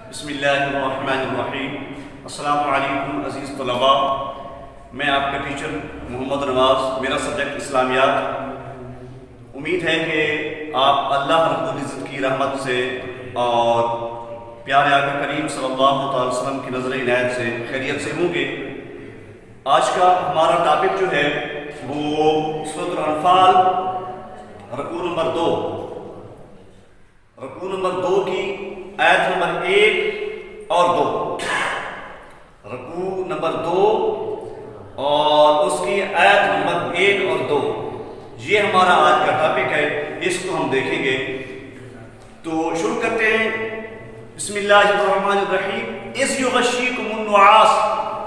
बिस्मिल्लाहिर्रहमानिर्रहीम। अस्सलामु अलैकुम अज़ीज़ तलबा, मैं आपका टीचर मोहम्मद नवाज़, मेरा सब्जेक्ट इस्लामियात। उम्मीद है कि आप अल्लाह रब्बुल इज़्ज़त की रहमत से और प्यारे आका करीम सल्लल्लाहु अलैहि वसल्लम की नज़र इनायत से खैरियत से होंगे। आज का हमारा टॉपिक जो है वो सूरह अल-अनफ़ाल रुकू नंबर 2 की आयत नंबर 1 और 2, रुकू नंबर 2 और उसकी आयत नंबर 1 और 2, ये हमारा आज का टॉपिक है। इसको हम देखेंगे। तो शुरू करते हैं। बिस्मिल्लाहिर्रहमानिर्रहीम। इस युग़श्शिकुमुन नुआस,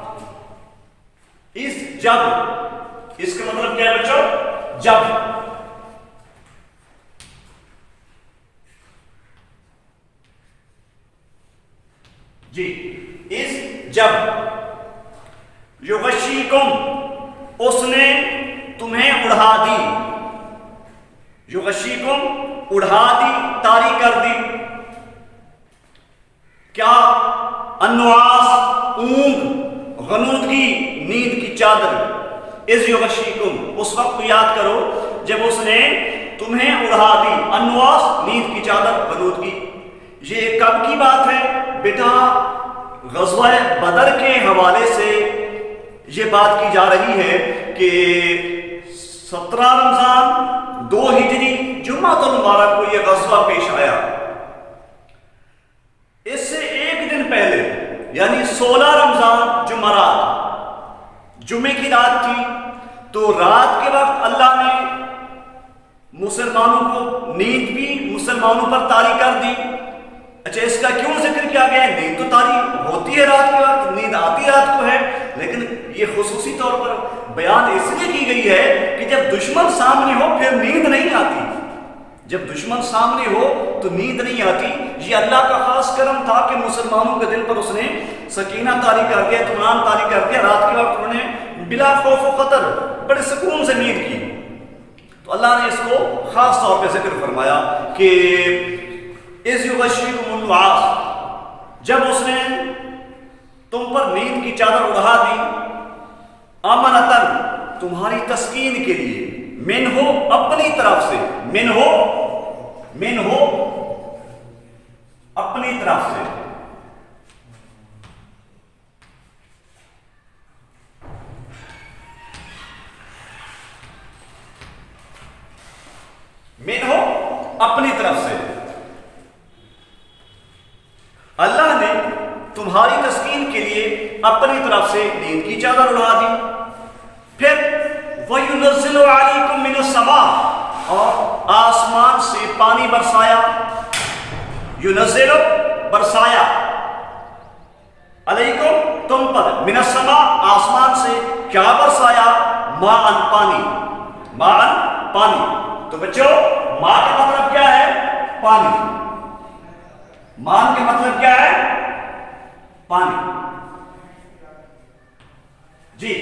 इस जब, इसका मतलब क्या है बच्चों? जब। जी, इस जब युग़श्शिकुम, उसने तुम्हें उड़ा दी। युग़श्शिकुम, उड़ा दी, तारी कर दी। क्या? अन्नुआस, ऊंघ, गनूदगी, नींद की चादर। इस युग़श्शिकुम, उस वक्त को याद करो जब उसने तुम्हें उड़ा दी। अन्नुआस, नींद की चादर, गनूदगी। ये कब की बात है बेटा? ग़ज़वा बदर के हवाले से ये बात की जा रही है कि 17 रमज़ान 2 हिजरी जुम्मातुल मुबारक को यह ग़ज़वा पेश आया। इससे एक दिन पहले यानी 16 रमज़ान जुमेरात, जुमे की रात थी। तो रात के वक्त अल्लाह ने मुसलमानों को नींद भी मुसलमानों पर तारी कर दी। अच्छा, इसका क्यों जिक्र किया गया है? नींद तो तारी होती है रात के वक्त, नींद आती रात को है, लेकिन ये खुसूसी तौर पर बयान इसलिए की गई है कि जब दुश्मन सामने हो फिर नींद नहीं आती। जब दुश्मन सामने हो तो नींद नहीं आती। ये अल्लाह का खास करम था कि मुसलमानों के दिल पर उसने सकीना तारी कर दिया, इत्मीनान तारी कर दिया। रात के वक्त उन्होंने बिला खौफ व खतर बड़े सुकून से नींद की। तो अल्लाह ने इसको खास तौर पर जिक्र फरमाया कि इस युग़श्शिकुमुन नुआस, जब उसने तुम पर नींद की चादर उड़ा दी। अमनतन, तुम्हारी तस्कीन के लिए। मिन हो, अपनी तरफ से। मिन हो अपनी तरफ से। मिन हो, अपनी तरफ से अल्लाह ने तुम्हारी तस्कीन के लिए अपनी तरफ से नींद की चादर उड़ा दी। फिर वयुनज़्ज़िलु अलैकुम मिनस समा, और आसमान से पानी बरसाया। युनज़्ज़िलु, बरसाया, अलैकुम, तुम पर, मिनस समा, आसमान से। क्या बरसाया? माअन, पानी। माअन, पानी। तो बच्चों, मा का मतलब क्या है? पानी। मान के मतलब क्या है? पानी। जी,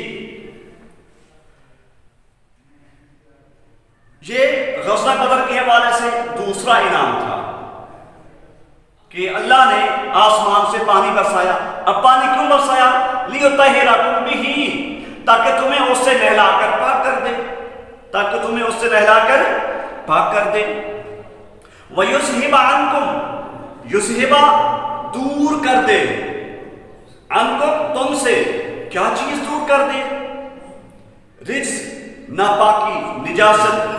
ये ग़ज़वा बदर के हवाले से दूसरा इनाम था कि अल्लाह ने आसमान से पानी बरसाया। अब पानी क्यों बरसाया? लियुत्तहिरकुम बिही, ताकि तुम्हें उससे नहलाकर पाक कर दे। ताकि तुम्हें उससे नहलाकर पाक कर दे। वयुज़हिबा अन्कुम, युज़हिबा, दूर कर दे। अन्कुम, तुमसे। क्या चीज दूर कर दे? रिज्स, नापाकी, निजासत,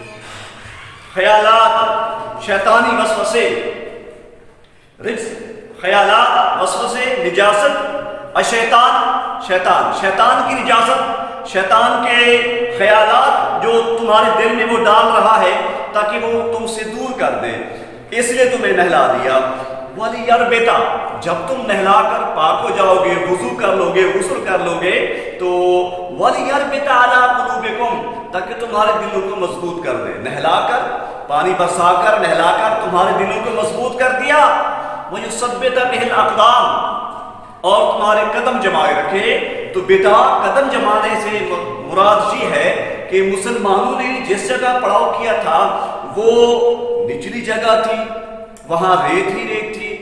ख्यालात, शैतानी वसवसे। रिज्स, ख्यालात, वसवसे, निजासत, अशैतान, शैतान, शैतान की निजासत, शैतान के ख्यालात जो तुम्हारे दिल में वो डाल रहा है ताकि वो तुमसे दूर कर दे, इसलिए तुम्हें नहला दिया। वलियरबिता, जब तुम नहलाकर पाक हो जाओगे, वुजू कर लोगे, गुस्ल कर लोगे, तो वलियरबिता अला कुलूबिकुम, ताकि तुम्हारे दिलों को मजबूत कर दे। नहलाकर, पानी बरसाकर, नहलाकर तुम्हारे दिलों को मजबूत कर दिया। वयुसब्बित बिहिल अक़दाम, और तुम्हारे कदम जमाए रखे। तो बेटा, कदम जमाने से मुराद ये है कि मुसलमानों ने जिस जगह पड़ाव किया था वो निचली जगह थी, वहां रेत ही रेत थी,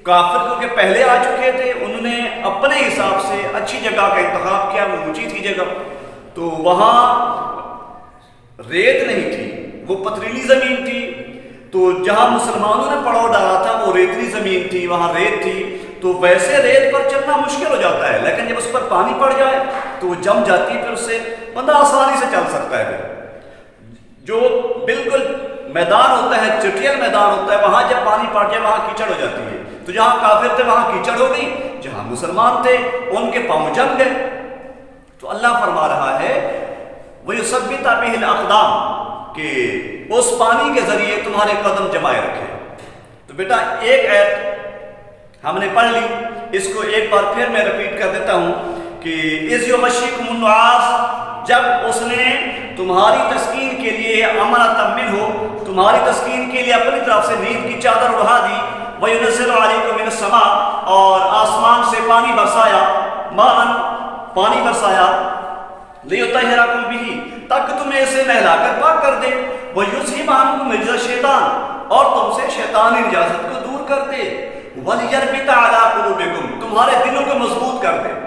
काफिर क्योंकि पहले आ चुके थे, उन्होंने अपने हिसाब से अच्छी जगह का इंतखाब किया, वो ऊंची थी जगह, तो वहां रेत नहीं थी, वो पथरीली जमीन थी। तो जहां मुसलमानों ने पड़ाव डाला था वो रेतली जमीन थी, वहां रेत थी, तो वैसे रेत पर चलना मुश्किल हो जाता है, लेकिन जब उस पर पानी पड़ जाए तो वो जम जाती है, फिर उससे बंदा आसानी से चल सकता है। फिर जो बिल्कुल मैदान होता है, चटियल मैदान होता है, वहां जब पानी पड़ जाए वहां कीचड़ हो जाती है। तो जहां काफिर थे वहां कीचड़ हो गई, जहां मुसलमान थे उनके पांव जम गए। तो अल्लाह फरमा रहा है वही सभ्यता बिल अक़दाम, कि उस पानी के जरिए तुम्हारे कदम जमाए रखे। तो बेटा एक आयत हमने पढ़ ली, इसको एक बार फिर मैं रिपीट कर देता हूं कि इज़ युग़शिकुमुन नुआस, जब उसने तुम्हारी तस्कीन के लिए अमनतम मिन्हु, तुम्हारी तस्कीन के लिए अपनी तरफ से नींद की चादर उड़ा दी, वयुनज़्ज़िलु अलैकुम मिनस समा, और आसमान से पानी बरसाया, मान पानी बरसाया, लियुत्तहिरकुम बिही, ताकि तुम्हें इसे नहलाकर पाक कर दे, वयुज़हिब अन्कुम रिज्ज़ शैतान, और तुमसे शैतानी निजासत को दूर कर दे, वलियरबित अला कुलूबिकुम, तुम्हारे दिलों को मजबूत कर दे।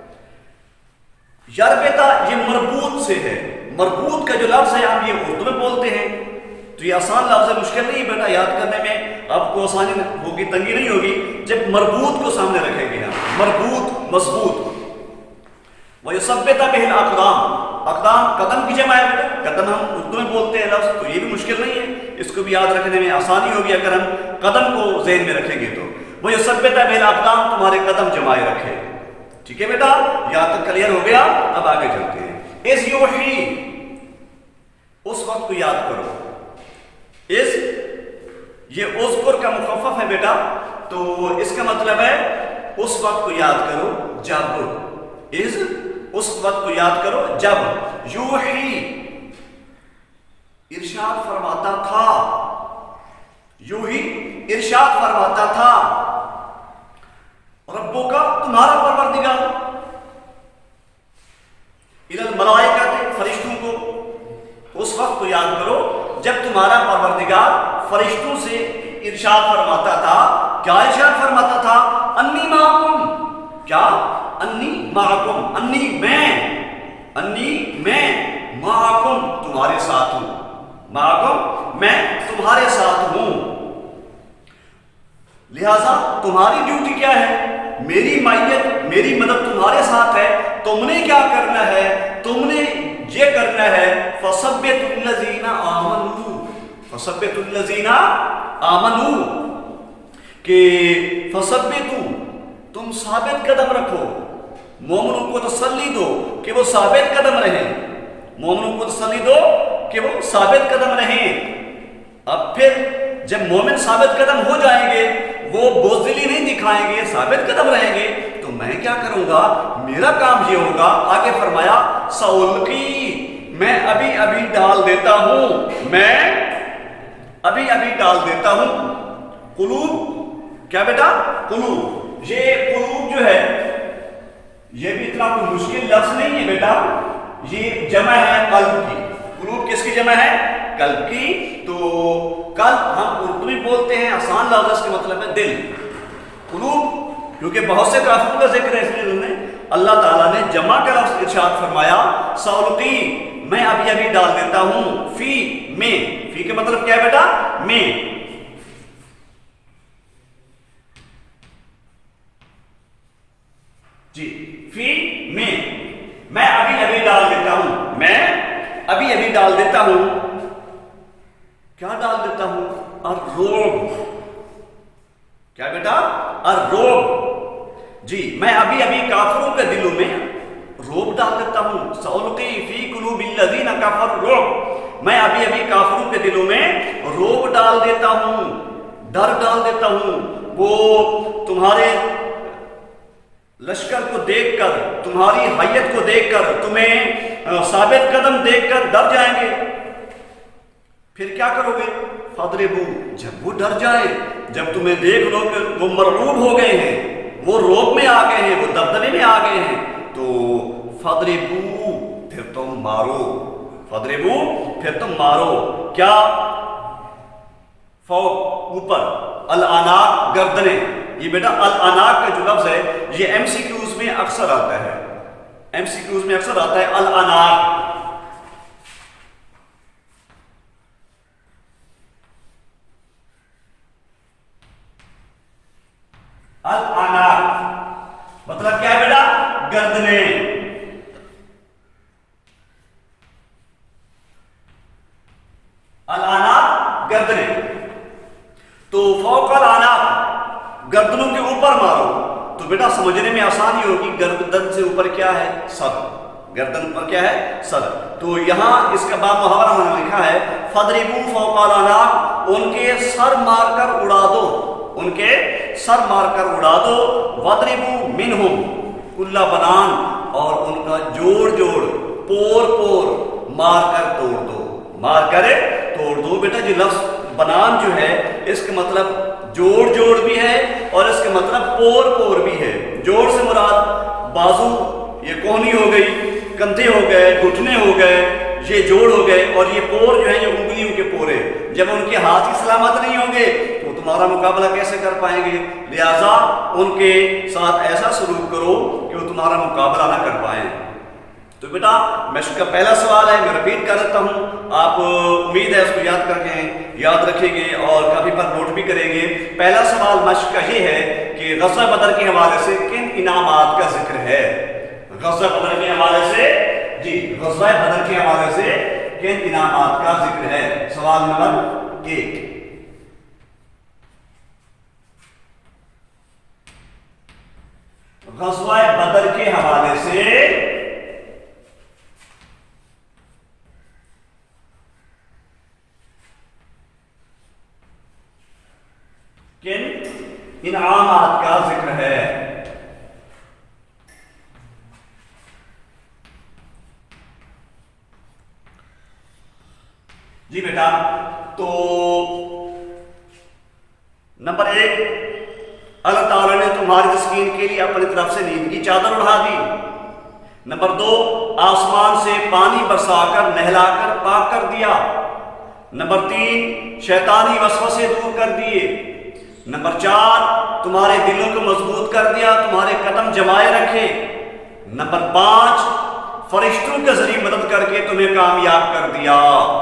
यरबिता ये मरबूत से है, मरबूत का जो लफ्ज है हम ये उर्दू में बोलते हैं, तो ये आसान लफ्ज है, मुश्किल नहीं बेटा, याद करने में आपको आसानी होगी, तंगी नहीं होगी जब मरबूत को सामने रखेंगे हम, मरबूत मजबूत। वह सभ्यता बिल अक़दाम, अक़दाम कदम की जमा है बेटा, कदम हम उर्दू में बोलते हैं लफ्ज, तो ये भी मुश्किल नहीं है, इसको भी याद रखने में आसानी होगी अगर हम कदम को ज़हन में रखेंगे। तो वह सभ्यता बिल अक़दाम, तुम्हारे कदम जमाए रखे। ठीक है बेटा, यहां तक क्लियर हो गया, अब आगे चलते हैं। इज़ यूही, उस वक्त को याद करो, इज़ ये उज़्कुर का मुख़फ़्फ़फ़ है बेटा, तो इसका मतलब है उस वक्त को याद करो जब, इज़ उस वक्त को याद करो जब, यूही इरशाद फरमाता था, यूही इरशाद फरमाता था, रब्बो का तुम्हारा परवरदिगार, इलल मलाइका, फरिश्तों को, उस वक्त को याद करो जब तुम्हारा परवरदिगार फरिश्तों से इरशाद फरमाता था। क्या इरशाद फरमाता था? अन्नी माकुम, क्या? अन्नी माकुम, अन्नी मैं माकुम तुम्हारे साथ हूं, माकुम मैं तुम्हारे साथ हूं। लिहाजा तुम्हारी ड्यूटी क्या है? मेरी मायत, मेरी मदद तुम्हारे साथ है। तुमने क्या करना है? तुमने ये करना है, फसब्बितुल्लज़ीना आमनू, फसब्बितुल्लज़ीना आमनू, कि फसब्बितु, तुम साबित कदम रखो, मोमिनों को तसल्ली दो कि वो साबित कदम रहे, मोमिनों को तसल्ली दो कि वो साबित कदम रहे। अब फिर जब मोमिन साबित कदम हो जाएंगे, वो बोझिली नहीं दिखाएंगे, साबित कदम रहेंगे, तो मैं क्या करूंगा? मेरा काम ये होगा, आगे फरमाया सउल्की, मैं अभी अभी डाल देता हूं, मैं अभी अभी डाल देता हूं। कुलूब, क्या बेटा? कुलूब, ये कुलूब जो है ये भी इतना कोई मुश्किल लफ्ज नहीं है बेटा, ये जमा है कल्ब की। कुलूब किसकी जमा है? कल्ब की। तो कल्ब हम उर्दू में बोलते हैं, आसान लफ्ज इसका मतलब है दिल। कुलूब क्योंकि बहुत से काफिरों का जिक्र है, इसलिए उन्होंने अल्लाह ताला ने जमा का लफ्ज इरशाद फरमाया, सउल्की, मैं अभी अभी डाल देता हूं, फी में, फी के मतलब क्या है बेटा? में। जी, फी में, मैं अभी अभी डाल देता हूं, मैं अभी अभी डाल देता हूं। क्या डाल देता हूं? अर्रोब, क्या बेटा? अर्रोब। जी, मैं अभी अभी काफिरों के दिलों में रोब डाल देता हूं। सउल्की फी कुलूबिल्लज़ीना कफर रोब, मैं अभी अभी काफिरों के दिलों में रोब डाल देता हूं, डर डाल देता हूं। वो तुम्हारे लश्कर को देखकर, तुम्हारी हैयत को देखकर, तुम्हें साबित कदम देखकर डर जाएंगे। फिर क्या करोगे? फदरिबू, जब वो डर जाए, जब तुम्हें देख लो कि वो मररूब हो गए हैं, वो रोब में आ गए हैं, वो दबदबे में आ गए हैं, तो फदरिबू, फिर तुम मारो, फदरिबू, फिर तुम मारो। क्या? फौक, ऊपर, अल-अनाक, गर्दनें, ये बेटा अल अनाक का जो लफ्ज है ये एमसीक्यूज में अक्सर आता है, एमसीक्यूज में अक्सर आता है अल अनाक। अल अनाक मतलब क्या है बेटा? गर्दने। अल अनाक गर्दने। तो फौकल अनाक गर्दनों के ऊपर मारो, तो बेटा समझने में आसानी होगी। गर्दन से ऊपर क्या है? सर। गर्दन पर क्या है? सर। तो यहां इसका बाब मुहावरा में लिखा है फदरिबू फौकल अनाक, उनके सर मारकर उड़ा दो, उनके सर मारकर उड़ा दो। वदरिबू मिनहुम कुल्ला बनान, और उनका जोड़ जोड़ पोर पोर मारकर तोड़ दो, मारकर तोड़ दो। बेटा जो लफ्ज बनान जो है इसका मतलब जोड़ जोड़ भी है और इसका मतलब पोर पोर भी है। जोड़ से मुराद बाजू, ये कोहनी हो गई, कंधे हो गए, घुटने हो गए, ये जोड़ हो गए, और ये पोर जो है ये उंगलियों के पोरे। जब उनके हाथ ही सलामत नहीं होंगे तो तुम्हारा मुकाबला कैसे कर पाएंगे? लिहाजा उनके साथ ऐसा सलूक करो कि वो तुम्हारा मुकाबला ना कर पाए। तो बेटा मश्क का पहला सवाल है, मैं रिपीट कर देता हूँ, आप उम्मीद है उसको याद रखेंगे और काफी पर नोट भी करेंगे। पहला सवाल मश्क का ये है कि ग़ज़वा बदर के हवाले से किन इनामात का जिक्र है? ग़ज़वा बदर के हवाले से, जी ग़ज़वा बदर के हवाले से किन इनामात का जिक्र है? सवाल नंबर 1। ग़ज़वा बदर के हवाले से किन इनामात का जिक्र है? जी बेटा, तो नंबर 1, अल्लाह ताला ने तुम्हारी तस्कीन के लिए अपनी तरफ से नींद की चादर उड़ा दी। नंबर 2, आसमान से पानी बरसाकर नहलाकर पाक कर दिया। नंबर 3, शैतानी वसवसे दूर कर दिए। नंबर 4, तुम्हारे दिलों को मजबूत कर दिया, तुम्हारे कदम जमाए रखे। नंबर 5, फरिश्तों के जरिए मदद करके तुम्हें कामयाब कर दिया।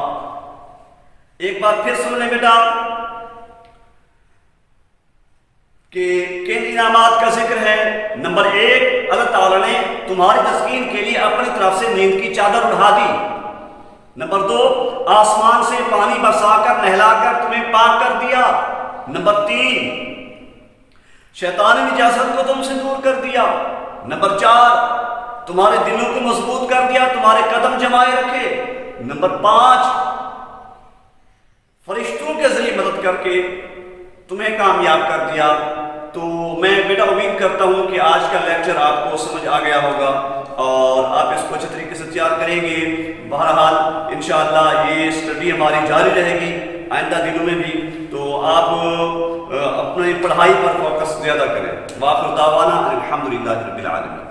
एक बार फिर सुन ले बेटा कि किन इनामात का जिक्र है। नंबर 1, अल्लाह ताला ने तुम्हारी तस्कीन के लिए अपनी तरफ से नींद की चादर उड़ा दी। नंबर 2, आसमान से पानी बरसाकर नहलाकर तुम्हें पाक कर दिया। नंबर 3, शैतानी निजासत को तुमसे दूर कर दिया। नंबर 4, तुम्हारे दिलों को मजबूत कर दिया, तुम्हारे कदम जमाए रखे। नंबर 5, फरिश्तों के जरिए मदद करके तुम्हें कामयाब कर दिया। तो मैं बेटा उम्मीद करता हूं कि आज का लेक्चर आपको समझ आ गया होगा और आप इसको अच्छे तरीके से तैयार करेंगे। बहरहाल इंशाअल्लाह ये स्टडी हमारी जारी रहेगी आइंदा दिनों में भी। तो आप अपनी पढ़ाई पर फोकस ज़्यादा करें। वाखिर दावाना अल्हम्दुलिल्लाहि रब्बिल आलमीन।